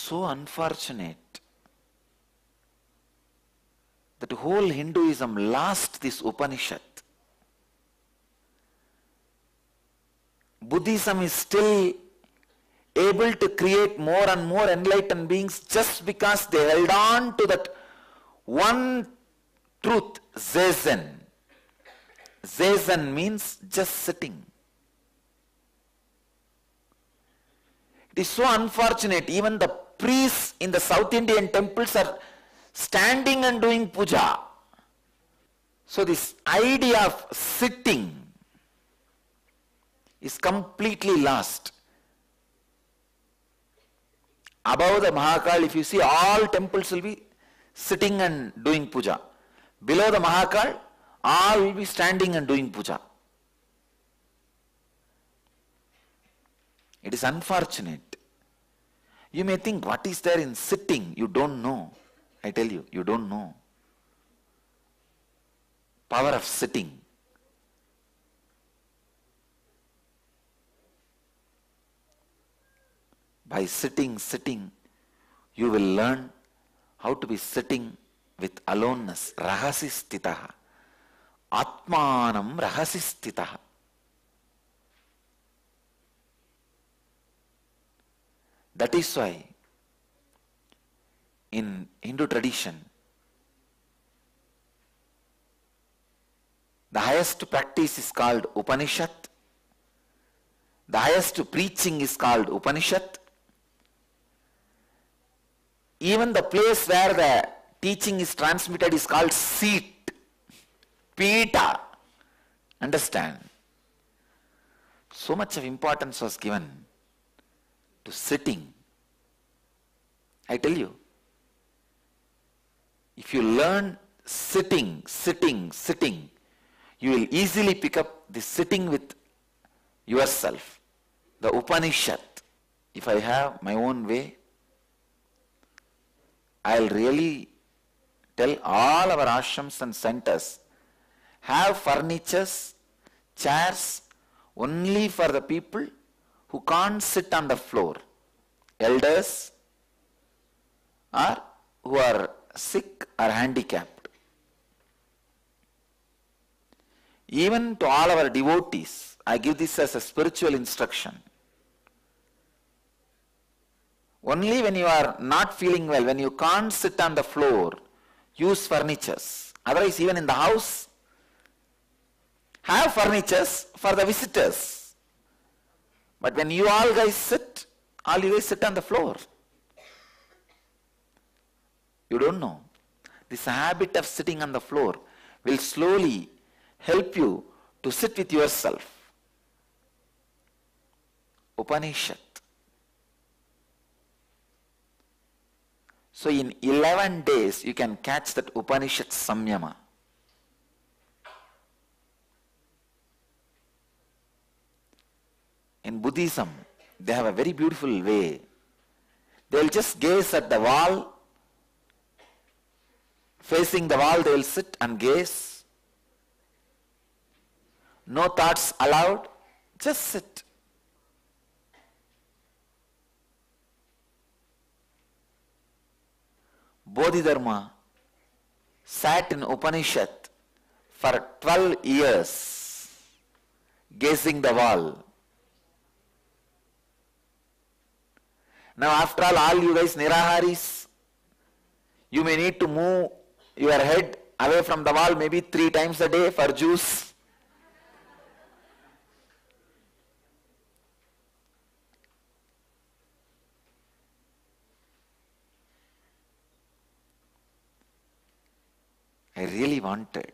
so unfortunate that whole Hinduism lost this Upanishad. Buddhism is still able to create more and more enlightened beings just because they held on to that one truth, Zazen. Zazen means just sitting. It is so unfortunate, even the priests in the South Indian temples are standing and doing puja. So this idea of sitting is completely lost. Above the Mahakal, if you see, all temples will be sitting and doing puja. Below the Mahakal, all will be standing and doing puja. It is unfortunate. You may think, what is there in sitting? You don't know. I tell you, you don't know. Power of sitting. By sitting, you will learn how to be sitting with aloneness. Rahasistitaha. Atmanam rahasistitaha. That is why in Hindu tradition, the highest practice is called Upanishad. The highest preaching is called Upanishad. Even the place where the teaching is transmitted is called seat. Pita. Understand? So much of importance was given to sitting. I tell you, if you learn sitting, you will easily pick up the sitting with yourself. The Upanishad. If I have my own way, I'll really tell all our ashrams and centers, have furnitures, chairs only for the people who can't sit on the floor. Elders or who are sick or handicapped. Even to all our devotees, I give this as a spiritual instruction. Only when you are not feeling well, when you can't sit on the floor, use furnitures. Otherwise, even in the house, have furnitures for the visitors. But when you all guys sit, all you guys sit on the floor. You don't know. This habit of sitting on the floor will slowly help you to sit with yourself. Upanishad. So in 11 days, you can catch that Upanishad Samyama. In Buddhism, they have a very beautiful way. They will just gaze at the wall. Facing the wall, they will sit and gaze. No thoughts allowed. Just sit. Bodhidharma sat in Upanishad for 12 years, gazing the wall. Now after all you guys Niraharis, you may need to move your head away from the wall maybe 3 times a day for juice. I really wanted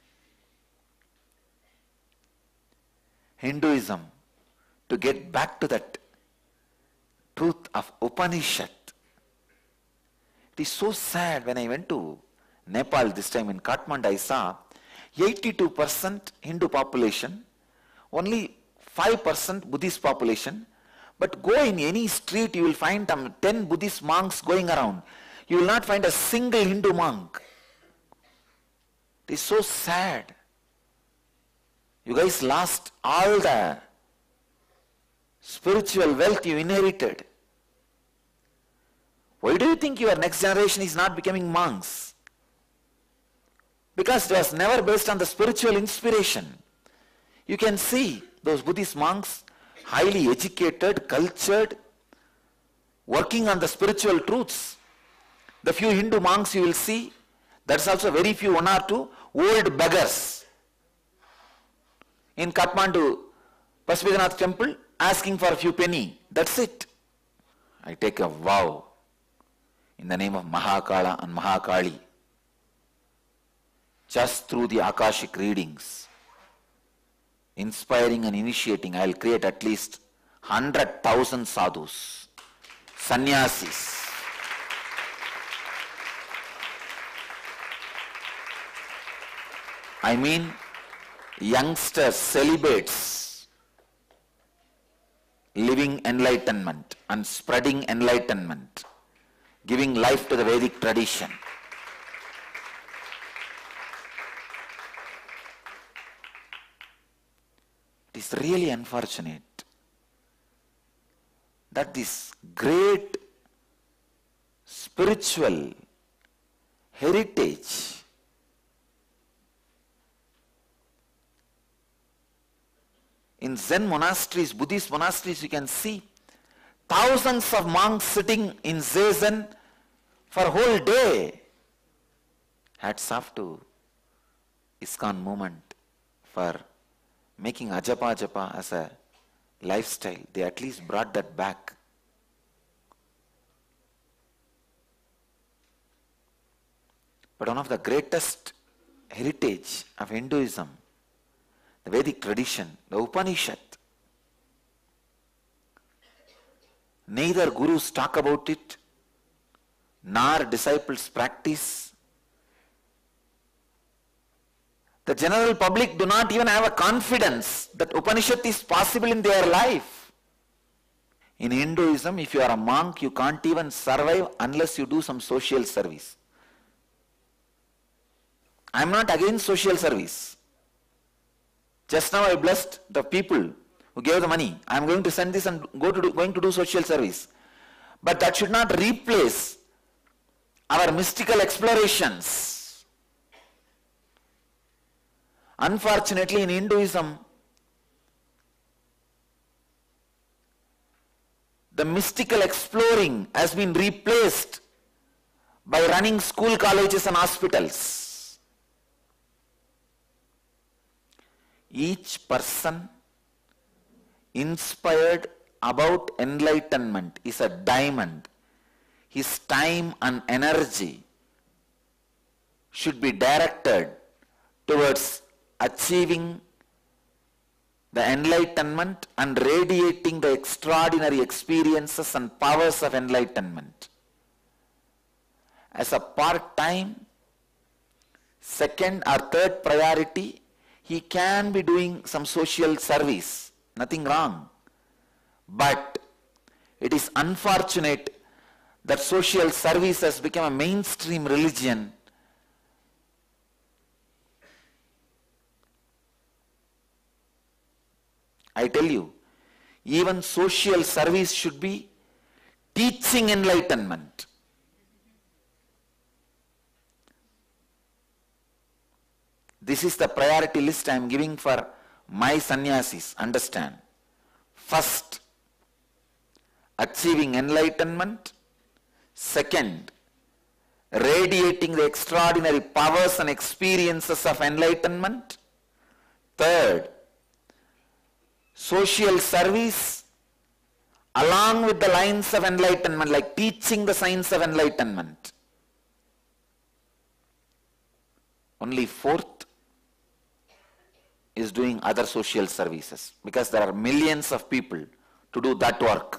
Hinduism to get back to that truth of Upanishad. It is so sad. When I went to Nepal this time in Kathmandu, I saw 82% Hindu population, only 5% Buddhist population. But go in any street, you will find 10 Buddhist monks going around. You will not find a single Hindu monk. It is so sad. You guys lost all the spiritual wealth you inherited. Why do you think your next generation is not becoming monks? Because it was never based on the spiritual inspiration. You can see those Buddhist monks, highly educated, cultured, working on the spiritual truths. The few Hindu monks you will see, that's also very few, one or two, old beggars in Kathmandu, Pashupatinath temple, asking for a few penny. That's it. I take a vow in the name of Mahakala and Mahakali, just through the Akashic readings, inspiring and initiating, I will create at least 100,000 sadhus, sannyasis. I mean youngsters, celibates, living enlightenment and spreading enlightenment, giving life to the Vedic tradition. It is really unfortunate that this great spiritual heritage in Zen monasteries, Buddhist monasteries, you can see thousands of monks sitting in Zazen for a whole day. Hats off to ISKCON movement for making Ajapa Japa as a lifestyle. They at least brought that back. But one of the greatest heritage of Hinduism, the Vedic tradition, the Upanishad, neither gurus talk about it, nor disciples practice. The general public do not even have a confidence that Upanishad is possible in their life. In Hinduism, if you are a monk, you can't even survive unless you do some social service. I am not against social service. Just now I blessed the people who gave the money. I am going to send this and going to do social service. But that should not replace our mystical explorations. Unfortunately, in Hinduism, the mystical exploring has been replaced by running school, colleges and hospitals. Each person inspired about enlightenment is a diamond. His time and energy should be directed towards achieving the enlightenment and radiating the extraordinary experiences and powers of enlightenment. As a part-time, second or third priority, he can be doing some social service, nothing wrong. But it is unfortunate that social service has become a mainstream religion. I tell you, even social service should be teaching enlightenment. This is the priority list I am giving for my sannyasis. Understand. First, achieving enlightenment. Second, radiating the extraordinary powers and experiences of enlightenment. Third, social service along with the lines of enlightenment, like teaching the science of enlightenment. Only fourth is doing other social services, because there are millions of people to do that work.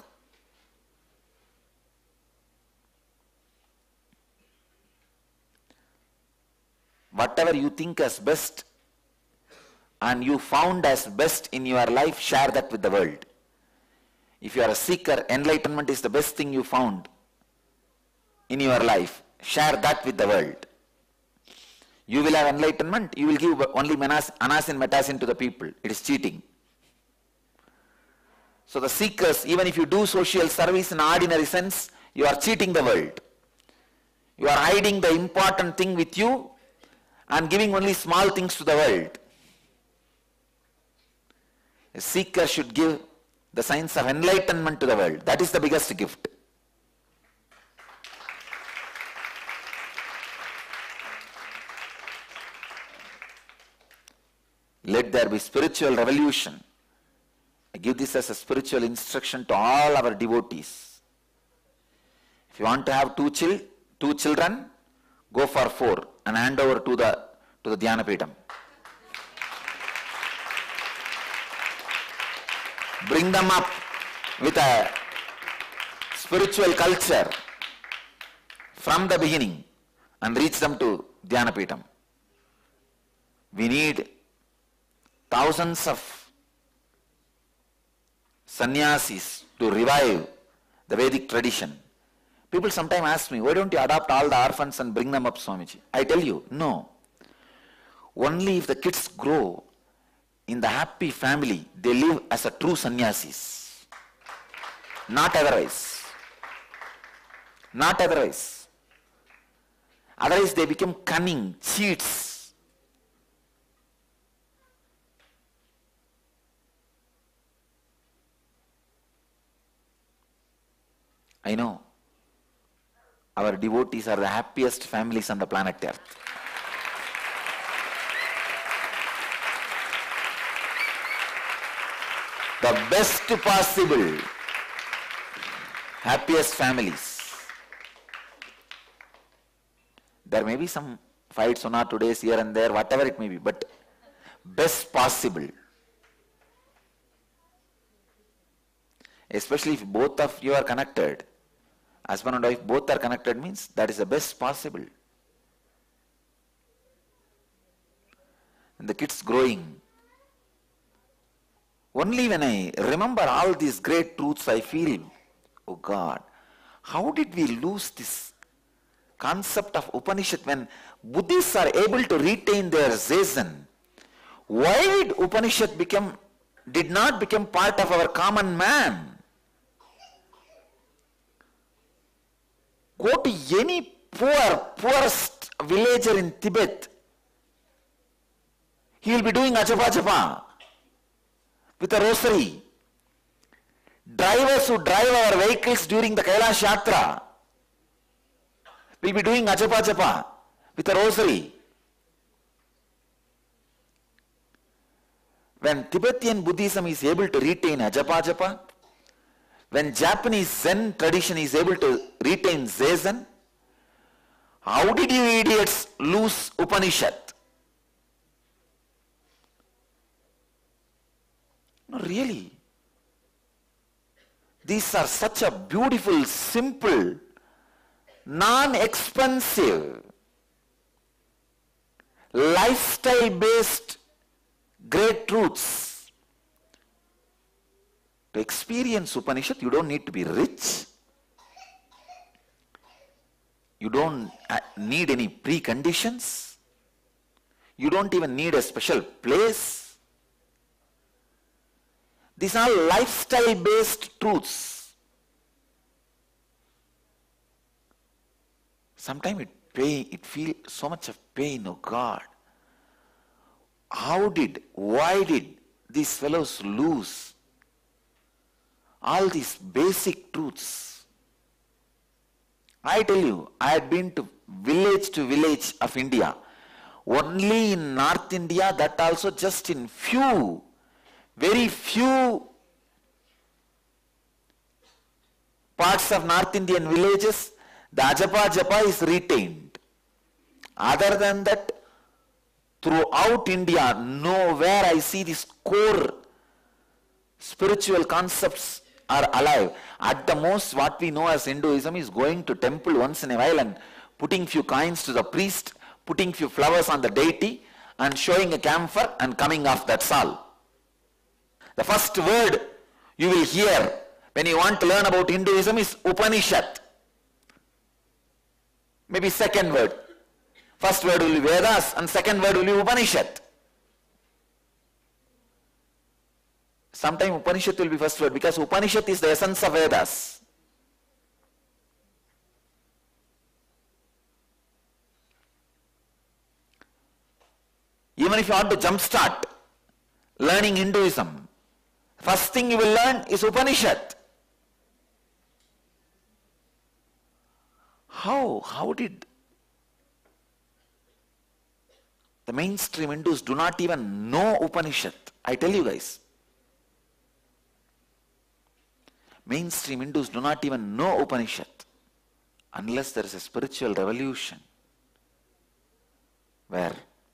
Whatever you think as best and you found as best in your life, share that with the world. If you are a seeker, enlightenment is the best thing you found in your life. Share that with the world. You will have enlightenment, you will give only anasin metasin to the people. It is cheating. So the seekers, even if you do social service in ordinary sense, You are cheating the world. You are hiding the important thing with you and giving only small things to the world. A seeker should give the signs of enlightenment to the world. That is the biggest gift. Let there be spiritual revolution. I give this as a spiritual instruction to all our devotees. If you want to have two children, go for 4 and hand over to the Dhyanapitham. Bring them up with a spiritual culture from the beginning and reach them to Dhyanapitham. We need thousands of sannyasis to revive the Vedic tradition. People sometimes ask me, why don't you adopt all the orphans and bring them up, Swamiji? I tell you, no. Only if the kids grow in the happy family, they live as a true sannyasis. Not otherwise. Not otherwise. Otherwise they become cunning, cheats. I know. Our devotees are the happiest families on the planet Earth. The best possible, happiest families. There may be some fights 1 or 2 days here and there, whatever it may be, but best possible. Especially if both of you are connected. Husband and wife both are connected means that is the best possible. And the kids growing. Only when I remember all these great truths, I feel, oh God, how did we lose this concept of Upanishad when Buddhists are able to retain their Zazen? Why did Upanishad did not become part of our common man? Go to any poorest villager in Tibet. He will be doing ajapa japa with a rosary. Drivers who drive our vehicles during the Kailash Yatra will be doing ajapa japa with a rosary. When Tibetan Buddhism is able to retain ajapa japa, when Japanese Zen tradition is able to retain Zazen, how did you idiots lose Upanishad? No, really. These are such a beautiful, simple, non-expensive, lifestyle-based great truths. To experience Upanishad, you don't need to be rich. You don't need any preconditions. You don't even need a special place. These are lifestyle-based truths. Sometimes it feels so much of pain, oh God. Why did these fellows lose all these basic truths? I tell you, I had been to village of India. Only in North India, that also just in very few parts of North Indian villages, the ajapa japa is retained. Other than that, throughout India, nowhere I see these core spiritual concepts are alive. At the most, what we know as Hinduism is going to temple once in a while and putting few coins to the priest, putting few flowers on the deity and showing a camphor and coming off, that's all. The first word you will hear when you want to learn about Hinduism is Upanishad. Maybe second word. First word will be Vedas and second word will be Upanishad. Sometimes Upanishad will be first word because Upanishad is the essence of Vedas. even if you want to jumpstart learning Hinduism, first thing you will learn is Upanishad. How did the mainstream Hindus do not even know Upanishad? I tell you guys. Mainstream Hindus do not even know Upanishad unless there is a spiritual revolution where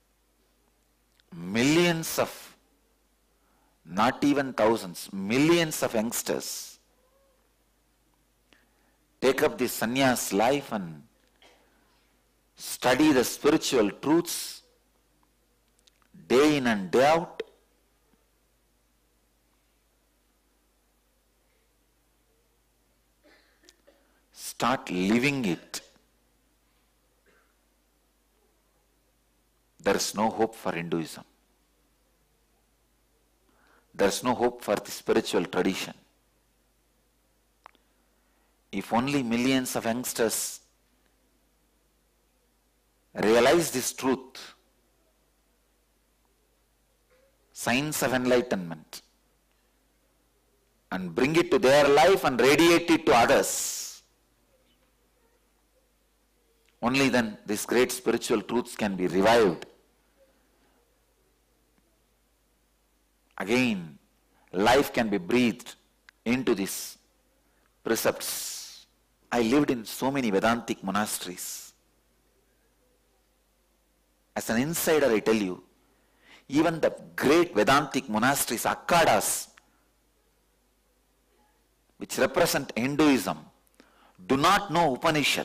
millions of, not even thousands, millions of youngsters take up the sannyas life and study the spiritual truths day in and day out. Start living it. There is no hope for Hinduism. There is no hope for the spiritual tradition. If only millions of youngsters realize this truth, science of enlightenment, and bring it to their life and radiate it to others, only then these great spiritual truths can be revived. Again, life can be breathed into these precepts. I lived in so many Vedantic monasteries. As an insider, I tell you, even the great Vedantic monasteries, Akkadas, which represent Hinduism, do not know Upanishad.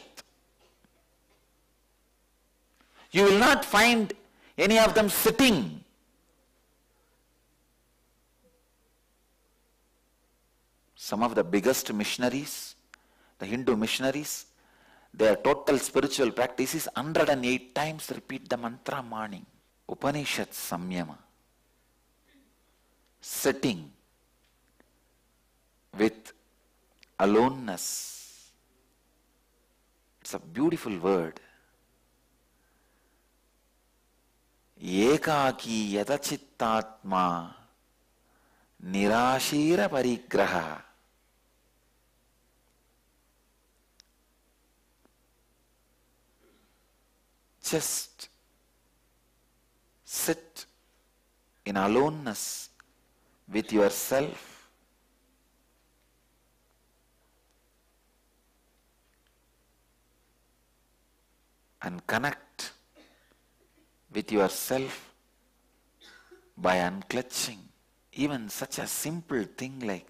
You will not find any of them sitting. Some of the biggest missionaries, the Hindu missionaries, their total spiritual practice is 108 times repeat the mantra morning. Upanishad Samyama. Sitting with aloneness. It's a beautiful word. Ekaki yatachittatma nirashira parigraha. Just sit in aloneness with yourself. And connect with yourself by unclutching. Even such a simple thing like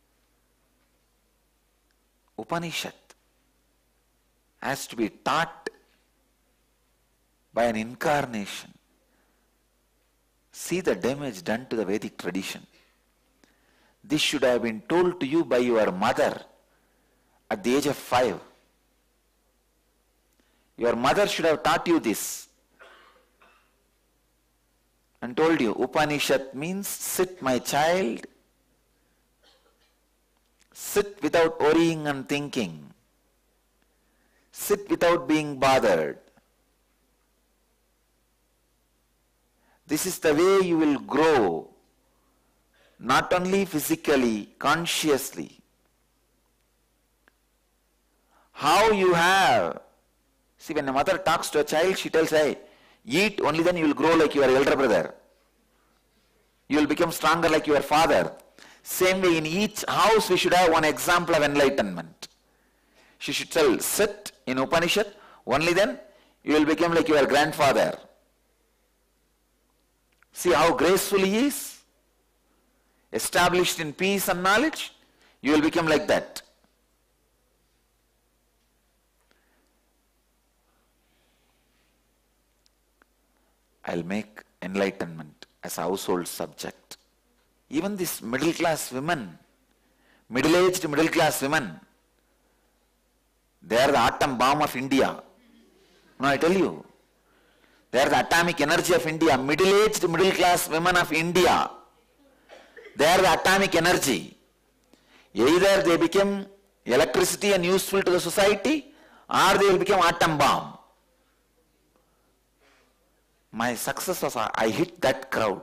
Upanishad has to be taught by an incarnation. See the damage done to the Vedic tradition. This should have been told to you by your mother at the age of 5. Your mother should have taught you this and told you, Upanishad means sit my child, sit without worrying and thinking, sit without being bothered. This is the way you will grow, not only physically, consciously. How you have, see, when a mother talks to a child, she tells, hey, eat, only then you will grow like your elder brother. You will become stronger like your father. Same way, in each house we should have one example of enlightenment. She should tell, sit in Upanishad, only then you will become like your grandfather. See how graceful he is? Established in peace and knowledge, you will become like that. I'll make enlightenment as a household subject. Even these middle class women, middle-aged middle class women, they are the atom bomb of India. No, I tell you. They are the atomic energy of India. Middle-aged middle class women of India. They are the atomic energy. Either they become electricity and useful to the society, or they will become atom bomb. my success was I hit that crowd.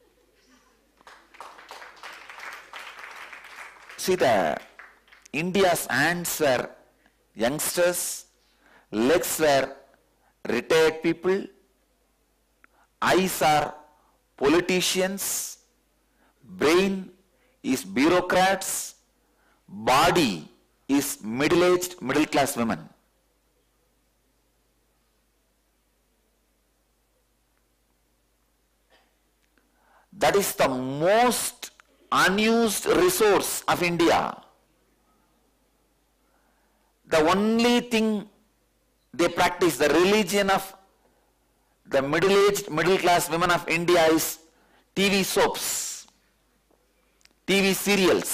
See, the India's hands were youngsters, legs were retired people, eyes are politicians, brain is bureaucrats, body is middle-aged, middle-class women. That is the most unused resource of India. The only thing they practice, the religion of the middle-aged, middle-class women of India is TV soaps, TV serials.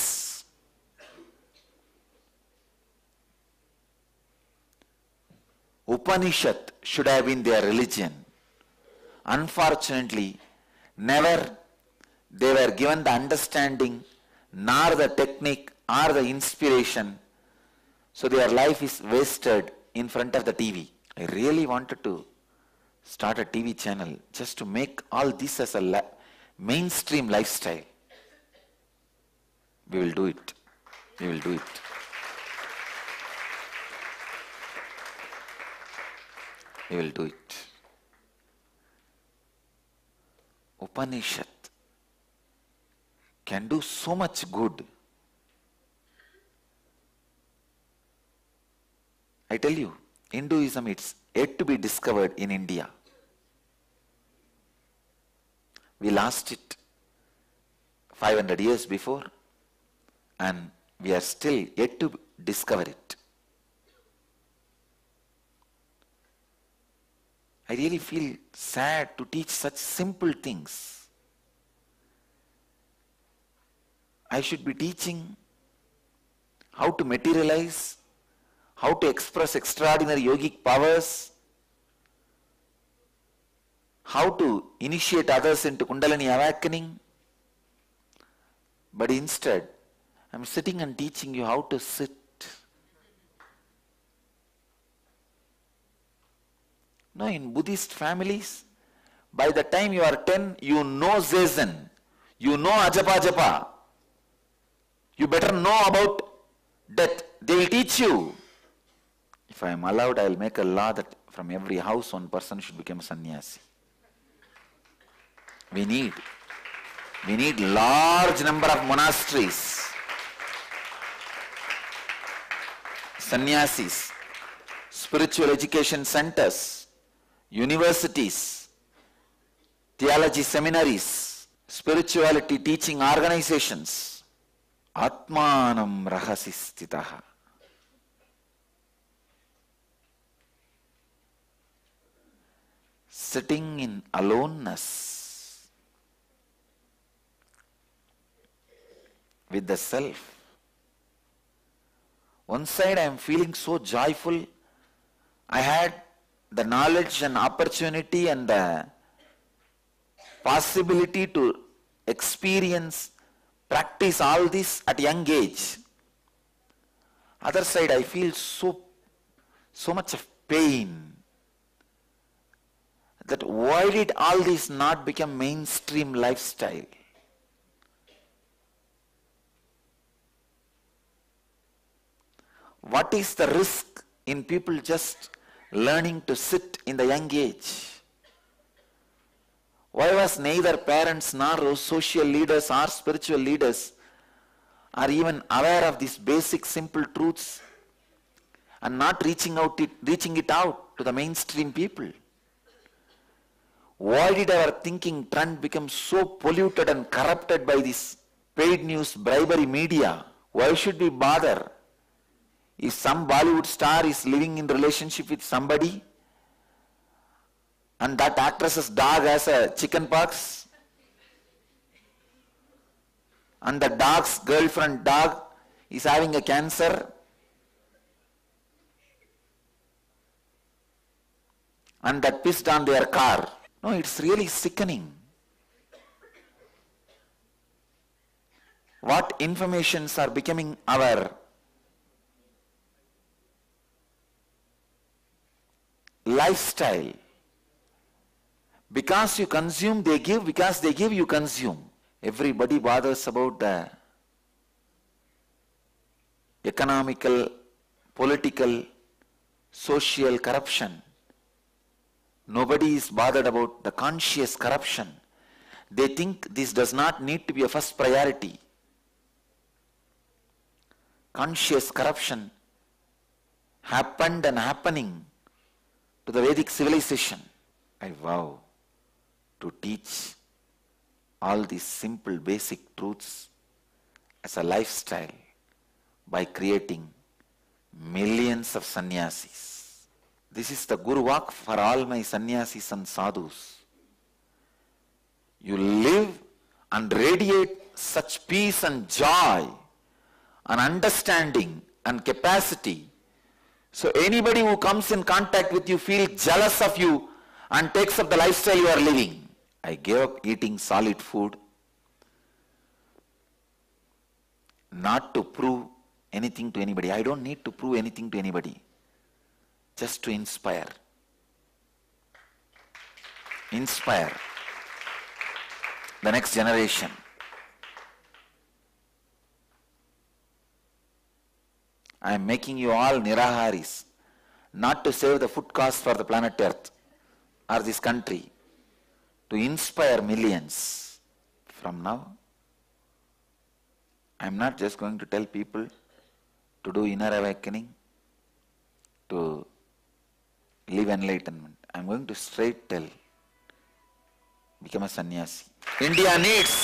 Upanishad should have been their religion. Unfortunately, never they were given the understanding, nor the technique, or the inspiration. So their life is wasted in front of the TV. I really wanted to start a TV channel just to make all this as a mainstream lifestyle. We will do it. We will do it. We will do it. Upanishad can do so much good. I tell you, Hinduism, it's yet to be discovered in India. We lost it 500 years before, and we are still yet to discover it. I really feel sad to teach such simple things. I should be teaching how to materialize, how to express extraordinary yogic powers, how to initiate others into Kundalini awakening. But instead, I'm sitting and teaching you how to sit. No, in Buddhist families, by the time you are 10, you know Zazen, you know Ajapa Japa. You better know about death. They will teach you. If I am allowed, I will make a law that from every house one person should become sannyasi. We need large number of monasteries, sannyasis, spiritual education centers, universities, theology seminaries, spirituality teaching organizations. Atmanam rahasi sthitaha. Sitting in aloneness with the self. One side I am feeling so joyful. I had the knowledge and opportunity and the possibility to experience, practice all this at young age. Other side, I feel so much of pain. That why did all this not become mainstream lifestyle? What is the risk in people just learning to sit in the young age? Why was neither parents nor social leaders or spiritual leaders are even aware of these basic simple truths and not reaching it out to the mainstream people? Why did our thinking trend become so polluted and corrupted by this paid news bribery media? Why should we bother? If some Bollywood star is living in relationship with somebody and that actress's dog has a chicken pox and the dog's girlfriend dog is having a cancer, and that pissed on their car. No, it's really sickening. What informations are becoming our lifestyle Because you consume, they give. Because they give, you consume. Everybody bothers about the economical, political, social corruption. Nobody is bothered about the conscious corruption. They think this does not need to be a first priority. Conscious corruption happened and happening to the Vedic civilization. I vow to teach all these simple basic truths as a lifestyle by creating millions of sannyasis. This is the Guru walk for all my sannyasis and sadhus. You live and radiate such peace and joy and understanding and capacity. So anybody who comes in contact with you feels jealous of you and takes up the lifestyle you are living. I gave up eating solid food not to prove anything to anybody. I don't need to prove anything to anybody. Just to inspire. Inspire the next generation. I am making you all Niraharis, not to save the food cost for the planet Earth or this country, to inspire millions. From now, I am not just going to tell people to do inner awakening, to live enlightenment. I am going to straight tell, become a sannyasi. India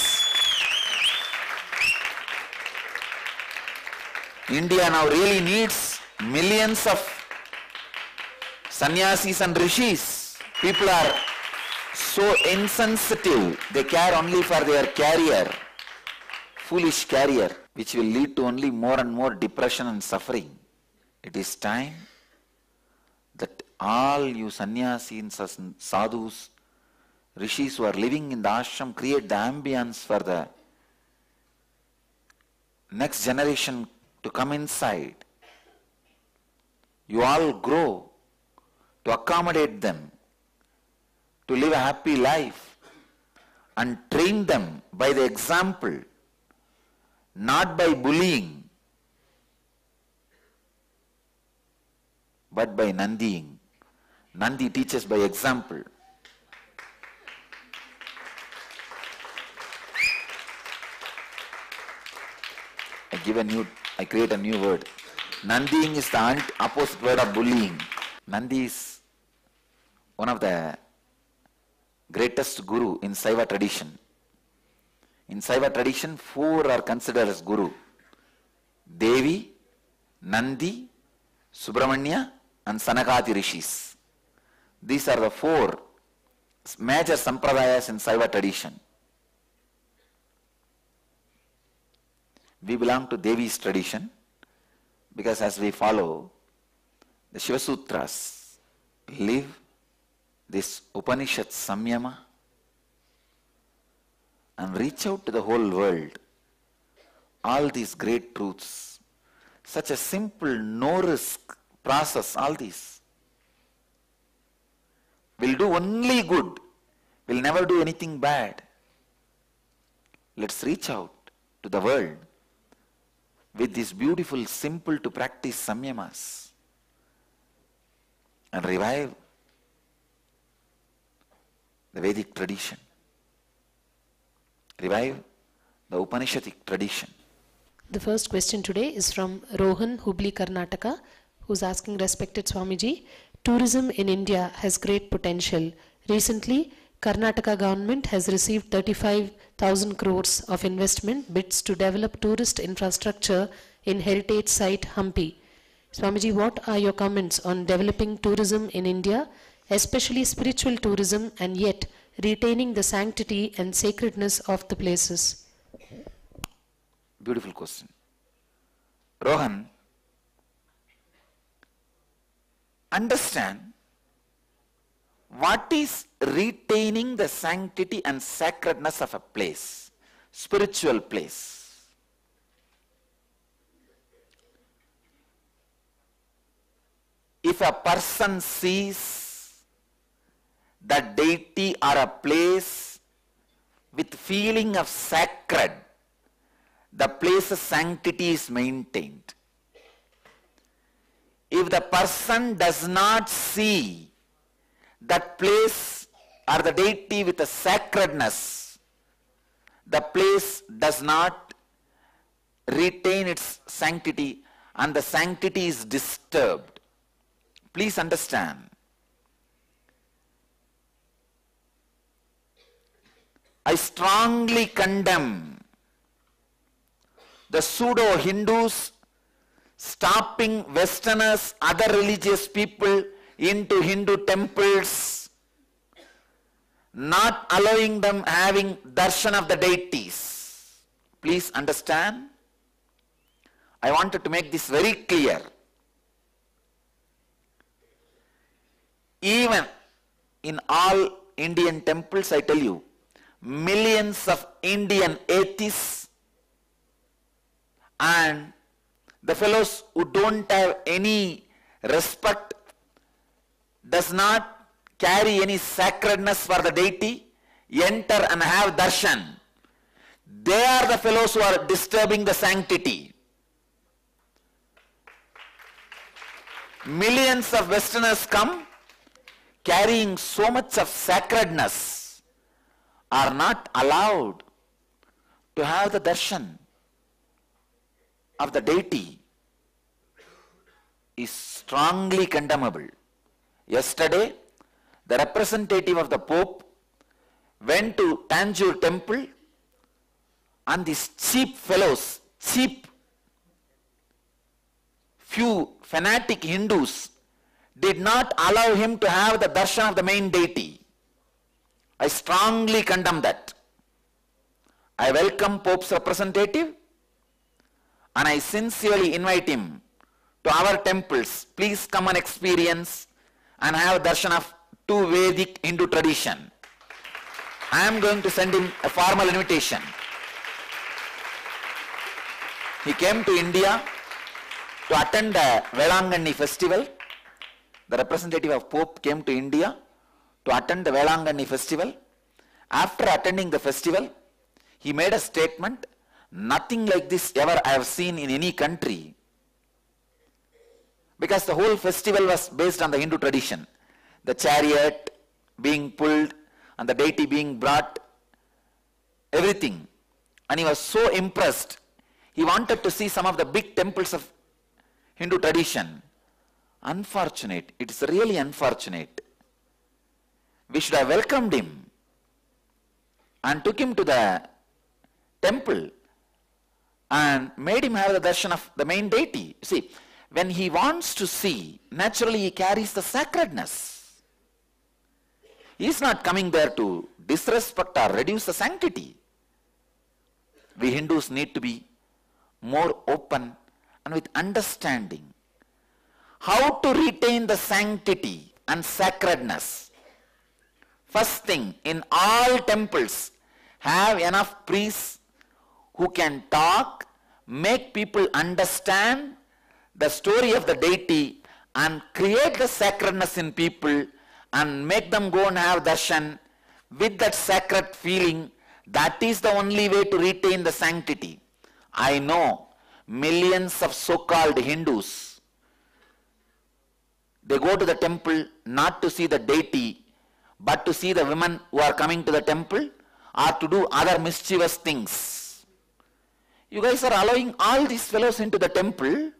now really needs millions of sannyasis and rishis. People are so insensitive. They care only for their career, foolish career, which will lead to only more and more depression and suffering. It is time that all you sannyasis and sadhus, rishis who are living in the ashram, create the ambience for the next generation to come inside. You all grow to accommodate them, to live a happy life, and train them by the example, not by bullying, but by Nandiing. Nandi teaches by example. I create a new word. Nandiing is the opposite word of bullying. Nandi is one of the greatest guru in Saiva tradition. In Saiva tradition, 4 are considered as guru. Devi, Nandi, Subramanya and Sanakadi rishis. These are the 4 major sampradayas in Saiva tradition. We belong to Devi's tradition because as we follow the Shiva Sutras, live this Upanishad Samyama and reach out to the whole world. All these great truths, such a simple, no-risk process, all these will do only good, will never do anything bad. Let's reach out to the world with these beautiful, simple to practice samyamas and revive the Vedic tradition, revive the Upanishadic tradition. The first question today is from Rohan, Hubli, Karnataka, who's asking, respected Swamiji, tourism in India has great potential. Recently, Karnataka government has received 35,000 crores of investment bids to develop tourist infrastructure in heritage site Hampi. Swamiji, what are your comments on developing tourism in India, especially spiritual tourism, and yet retaining the sanctity and sacredness of the places? Beautiful question. Rohan, understand what is retaining the sanctity and sacredness of a place, spiritual place. If a person sees the deity or a place with feeling of sacred, the place's sanctity is maintained. If the person does not see that place or the deity with a sacredness, the place does not retain its sanctity and the sanctity is disturbed. Please understand. I strongly condemn the pseudo-Hindus stopping Westerners, other religious people into Hindu temples, not allowing them having darshan of the deities. Please understand. I wanted to make this very clear. Even in all Indian temples, I tell you, millions of Indian atheists and the fellows who don't have any respect, does not carry any sacredness for the deity, enter and have darshan. They are the fellows who are disturbing the sanctity. Millions of Westerners come carrying so much of sacredness, are not allowed to have the darshan of the deity, is strongly condemnable. Yesterday, the representative of the Pope went to Tanjore temple and these cheap fellows, few fanatic Hindus did not allow him to have the darshan of the main deity. I strongly condemn that. I welcome Pope's representative and I sincerely invite him to our temples. Please come and experience and have darshan of two Vedic Hindu tradition. I am going to send him a formal invitation. He came to India to attend the Velangani festival. The representative of Pope came to India to attend the Velangani festival. After attending the festival, he made a statement, nothing like this ever I have seen in any country. Because the whole festival was based on the Hindu tradition. The chariot being pulled and the deity being brought, everything. And he was so impressed. He wanted to see some of the big temples of Hindu tradition. Unfortunate. It is really unfortunate. We should have welcomed him and took him to the temple and made him have the darshan of the main deity. See, when he wants to see, naturally he carries the sacredness. He is not coming there to disrespect or reduce the sanctity. We Hindus need to be more open and with understanding. How to retain the sanctity and sacredness? First thing, in all temples, have enough priests who can talk, make people understand the story of the deity and create the sacredness in people and make them go and have darshan with that sacred feeling. That is the only way to retain the sanctity. I know millions of so-called Hindus, they go to the temple not to see the deity, but to see the women who are coming to the temple or to do other mischievous things. You guys are allowing all these fellows into the temple.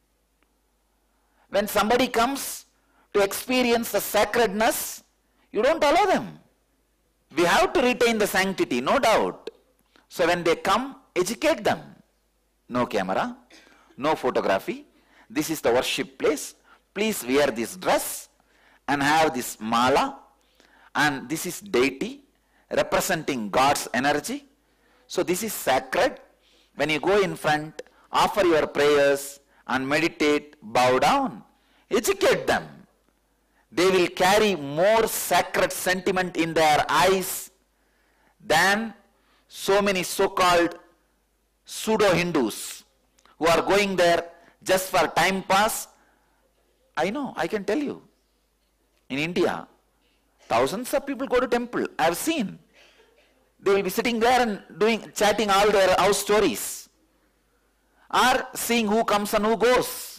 When somebody comes to experience the sacredness, you don't allow them. We have to retain the sanctity, no doubt. So when they come, educate them. No camera, no photography. This is the worship place. Please wear this dress and have this mala. And this is deity representing God's energy. So this is sacred. When you go in front, offer your prayers and meditate, bow down. Educate them. They will carry more sacred sentiment in their eyes than so many so-called pseudo-Hindus who are going there just for time pass. I know, I can tell you. In India, Thousands of people go to temple. I have seen. They will be sitting there and chatting all their house stories, or seeing who comes and who goes.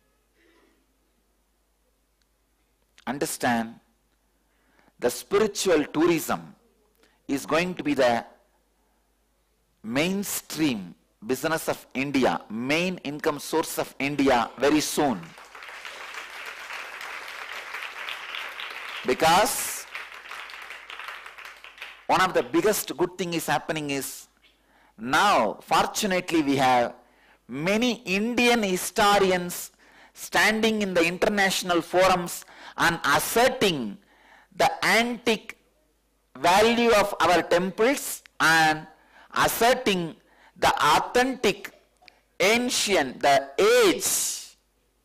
Understand, the spiritual tourism is going to be the mainstream business of India, main income source of India very soon. Because one of the biggest good thing is happening is, now fortunately we have many Indian historians standing in the international forums and asserting the antique value of our temples and asserting the authentic, ancient, the age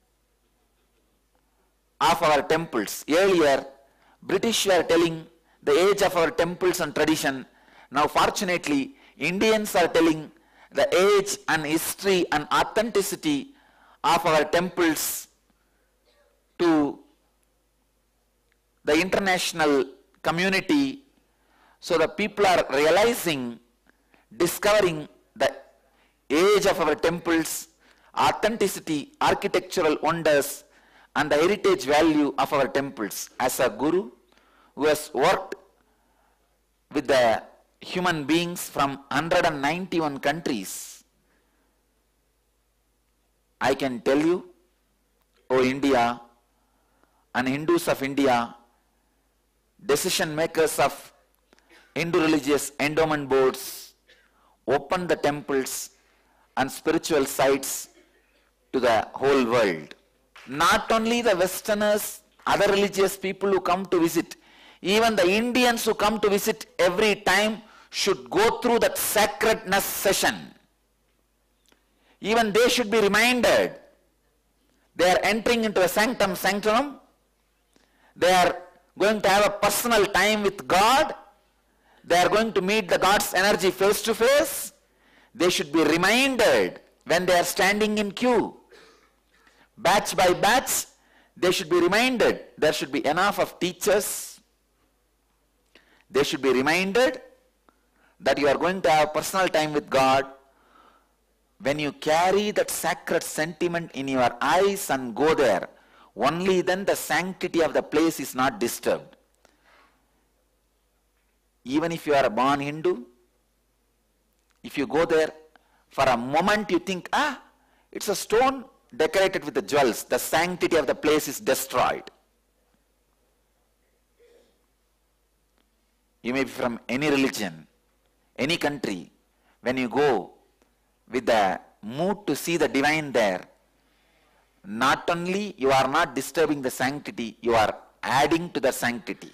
of our temples. Earlier, British were telling the age of our temples and tradition. Now fortunately, Indians are telling the age and history and authenticity of our temples to the international community. So the people are realizing, discovering the age of our temples, authenticity, architectural wonders, and the heritage value of our temples. As a guru who has worked with the human beings from 191 countries, I can tell you, O India and Hindus of India, decision makers of Hindu religious endowment boards, open the temples and spiritual sites to the whole world. Not only the Westerners, other religious people who come to visit, even the Indians who come to visit every time should go through that sacredness session. Even they should be reminded. They are entering into a sanctum sanctorum. They are going to have a personal time with God. They are going to meet the God's energy face to face. They should be reminded when they are standing in queue. Batch by batch, they should be reminded. There should be enough of teachers. They should be reminded that you are going to have personal time with God. When you carry that sacred sentiment in your eyes and go there, only then the sanctity of the place is not disturbed. Even if you are a born Hindu, if you go there, for a moment you think, it's a stone decorated with the jewels, the sanctity of the place is destroyed. You may be from any religion, any country. When you go with the mood to see the divine there, not only you are not disturbing the sanctity, you are adding to the sanctity.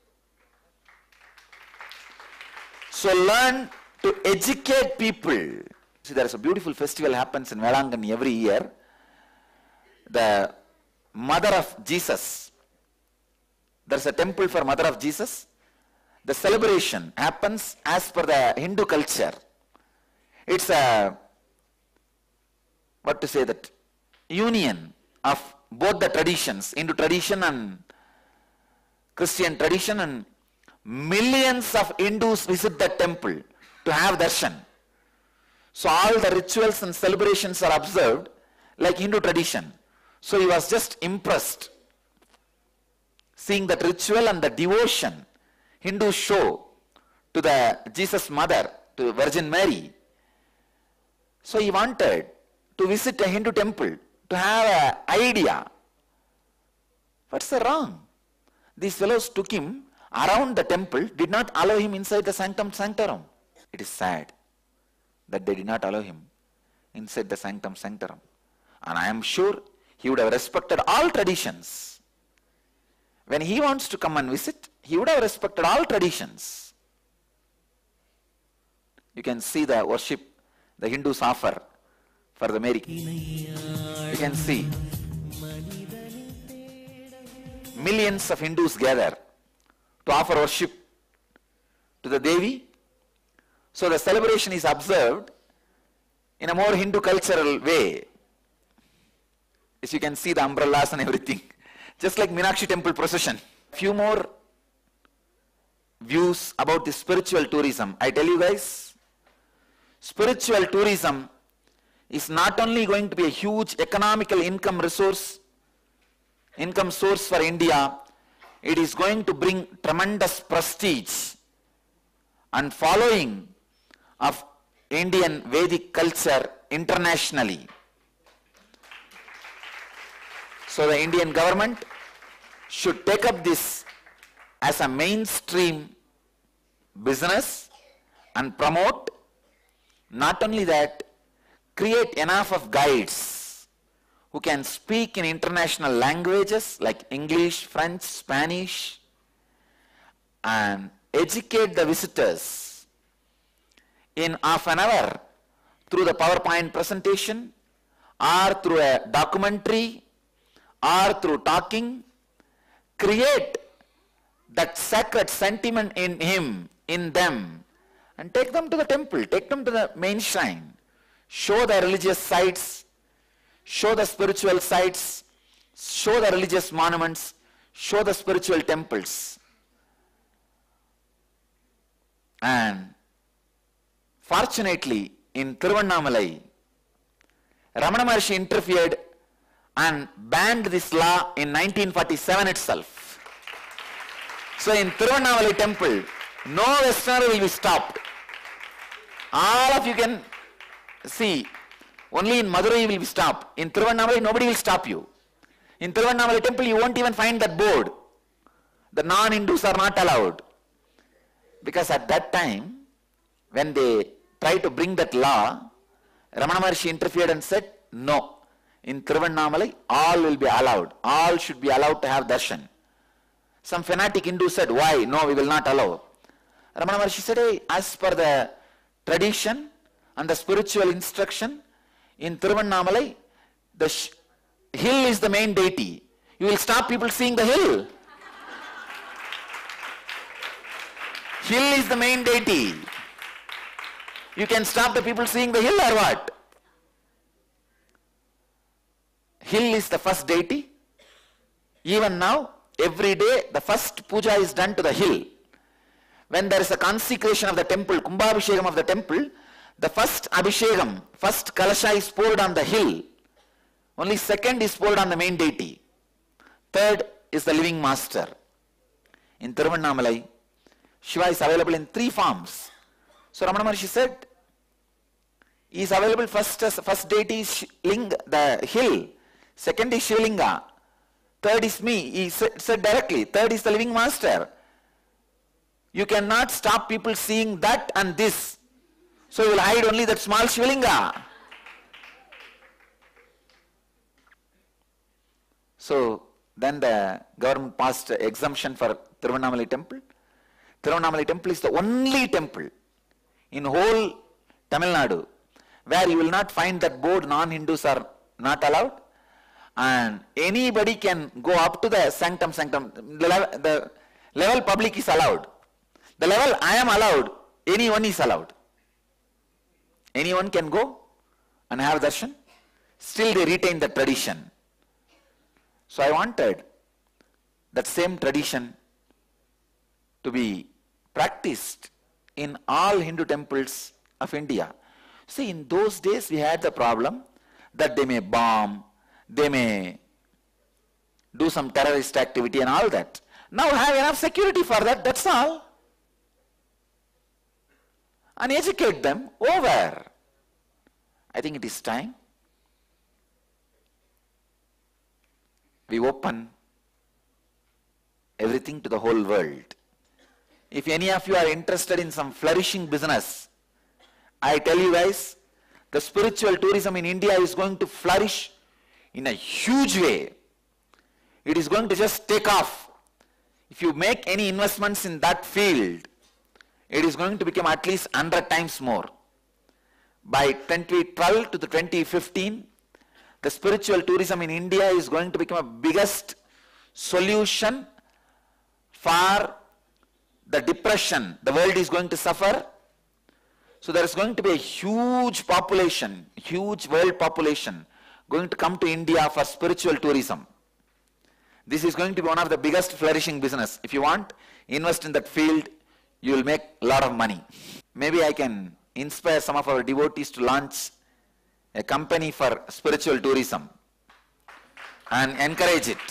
So learn to educate people. See, there is a beautiful festival happens in Velangan every year. The Mother of Jesus. There is a temple for Mother of Jesus. The celebration happens as per the Hindu culture. It's a, union of both the traditions, Hindu tradition and Christian tradition, and millions of Hindus visit that temple to have darshan. So all the rituals and celebrations are observed like Hindu tradition. So he was just impressed seeing that ritual and the devotion Hindus show to the Jesus Mother, to Virgin Mary. So he wanted to visit a Hindu temple to have an idea. What's the wrong? These fellows took him around the temple, did not allow him inside the sanctum sanctorum. It is sad that they did not allow him inside the sanctum sanctorum. And I am sure he would have respected all traditions. When he wants to come and visit, he would have respected all traditions. You can see the worship the Hindus offer for the Mary. You can see millions of Hindus gather to offer worship to the Devi. So the celebration is observed in a more Hindu cultural way. As you can see the umbrellas and everything. Just like Meenakshi temple procession. Few more views about the spiritual tourism. I tell you guys, spiritual tourism is not only going to be a huge economical income source for India, it is going to bring tremendous prestige and following of Indian Vedic culture internationally. So the Indian government should take up this as a mainstream business and promote. Not only that, create enough of guides who can speak in international languages like English, French, Spanish, and educate the visitors in half an hour through the PowerPoint presentation or through a documentary or through talking. Create that sacred sentiment in them, and take them to the temple, take them to the main shrine, show the religious sites, show the spiritual sites, show the religious monuments, show the spiritual temples. And fortunately, in Tiruvannamalai, Ramana Maharshi interfered and banned this law in 1947 itself. So in Tiruvannamalai temple, no Westerner will be stopped. All of you can see, only in Madurai will be stopped. In Tiruvannamalai, nobody will stop you. In Tiruvannamalai temple, you won't even find that board. The non-Hindus are not allowed. Because at that time, when they tried to bring that law, Ramana Maharshi interfered and said, no. In Tiruvannamalai, all will be allowed. All should be allowed to have darshan. Some fanatic Hindu said, why? No, we will not allow. Ramana Maharshi said, hey, as per the tradition and the spiritual instruction, in Tiruvannamalai, the hill is the main deity. You will stop people seeing the hill. Hill is the main deity. You can stop the people seeing the hill or what? Hill is the first deity. Even now, every day, the first puja is done to the hill. When there is a consecration of the temple, Kumbhabhishekam of the temple, the first Abhishekam, first Kalasha is poured on the hill. Only second is poured on the main deity. Third is the living master. In Tiruvannamalai, Shiva is available in 3 forms. So Ramana Maharshi said, he is available first deity is the hill, second is Shivalinga, third is me. He said directly, third is the living master. You cannot stop people seeing that and this. So you will hide only that small Shivalinga. So then the government passed exemption for Tiruvannamalai temple. Tiruvannamalai temple is the only temple in whole Tamil Nadu where you will not find that board non-Hindus are not allowed, and anybody can go up to the sanctum. The level public is allowed. The level I am allowed, anyone is allowed. Anyone can go and have darshan. Still they retain the tradition. So I wanted that same tradition to be practiced in all Hindu temples of India. See, in those days we had the problem that they may bomb, they may do some terrorist activity and all that. Now have enough security for that, that's all. And educate them over. I think it is time we open everything to the whole world. If any of you are interested in some flourishing business, I tell you guys, the spiritual tourism in India is going to flourish in a huge way. It is going to just take off. If you make any investments in that field, it is going to become at least 100 times more. By 2012 to the 2015, the spiritual tourism in India is going to become a biggest solution for the depression the world is going to suffer. So there is going to be a huge population, huge world population going to come to India for spiritual tourism. This is going to be one of the biggest flourishing business. If you want, invest in that field. you will make a lot of money. Maybe I can inspire some of our devotees to launch a company for spiritual tourism and encourage it.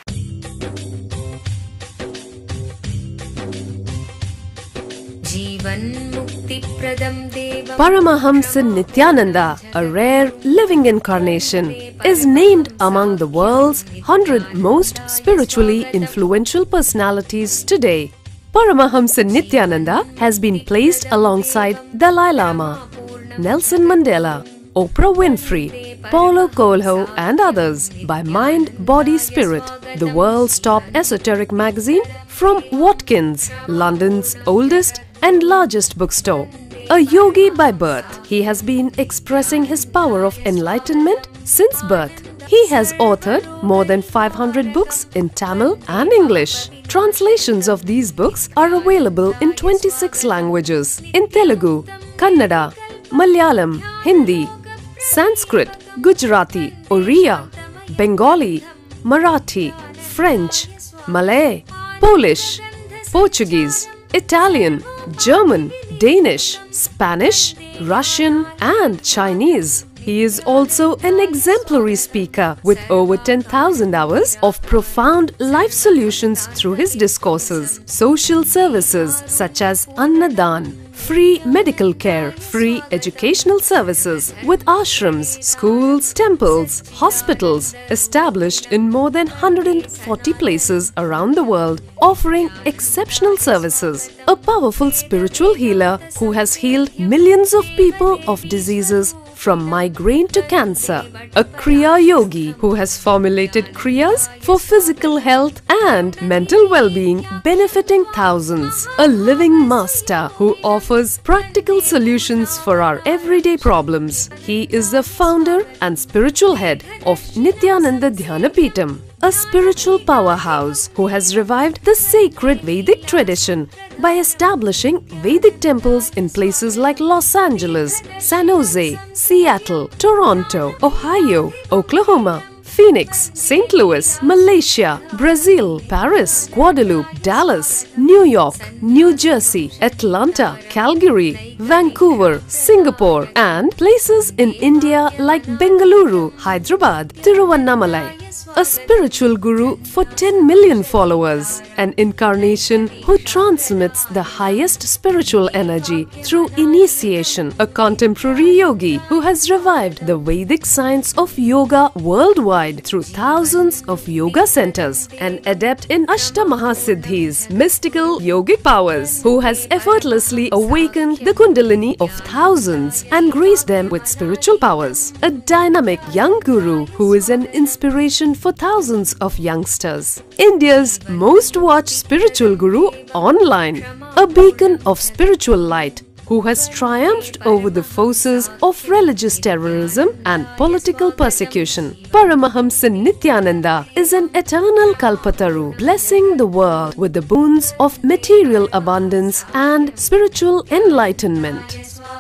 Paramahamsa Nityananda, a rare living incarnation, is named among the world's 100 most spiritually influential personalities today. Paramahamsa Nityananda has been placed alongside Dalai Lama, Nelson Mandela, Oprah Winfrey, Paulo Coelho and others by Mind, Body, Spirit, the world's top esoteric magazine from Watkins, London's oldest and largest bookstore. A yogi by birth, he has been expressing his power of enlightenment since birth. He has authored more than 500 books in Tamil and English. Translations of these books are available in 26 languages in Telugu, Kannada, Malayalam, Hindi, Sanskrit, Gujarati, Oriya, Bengali, Marathi, French, Malay, Polish, Portuguese, Italian, German, Danish, Spanish, Russian and Chinese. He is also an exemplary speaker with over 10,000 hours of profound life solutions through his discourses. Social services such as Annadan, free medical care, free educational services with ashrams, schools, temples, hospitals established in more than 140 places around the world, offering exceptional services. A powerful spiritual healer who has healed millions of people of diseases from migraine to cancer. A Kriya Yogi who has formulated Kriyas for physical health and mental well-being, benefiting thousands. A living master who offers practical solutions for our everyday problems. He is the founder and spiritual head of Nityananda Dhyanapitham, a spiritual powerhouse who has revived the sacred Vedic tradition by establishing Vedic temples in places like Los Angeles, San Jose, Seattle, Toronto, Ohio, Oklahoma, Phoenix, St. Louis, Malaysia, Brazil, Paris, Guadeloupe, Dallas, New York, New Jersey, Atlanta, Calgary, Vancouver, Singapore, and places in India like Bengaluru, Hyderabad, Tiruvannamalai. A spiritual guru for 10 million followers, an incarnation who transmits the highest spiritual energy through initiation, a contemporary yogi who has revived the Vedic science of yoga worldwide through thousands of yoga centers, an adept in Ashtamahasiddhis, mystical yogic powers, who has effortlessly awakened the Kundalini of thousands and graced them with spiritual powers, a dynamic young guru who is an inspiration for thousands of youngsters. India's most watched spiritual guru online, a beacon of spiritual light who has triumphed over the forces of religious terrorism and political persecution. Paramahamsa Nityananda is an eternal Kalpataru, blessing the world with the boons of material abundance and spiritual enlightenment.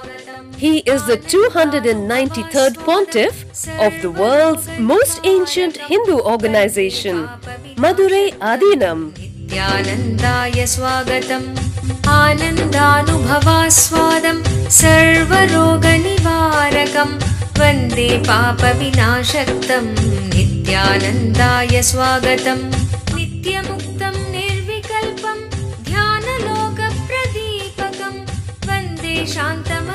He is the 293rd pontiff of the world's most ancient Hindu organization, Madurai Adinam. Nityanandaya swagatam Anandanubhavaswadam Sarvaroga nivarakam Vande papa vinashaktam Nityanandaya swagatam Nityamuktam nirvikalpam Dhyanaloka pradipakam Vande shantam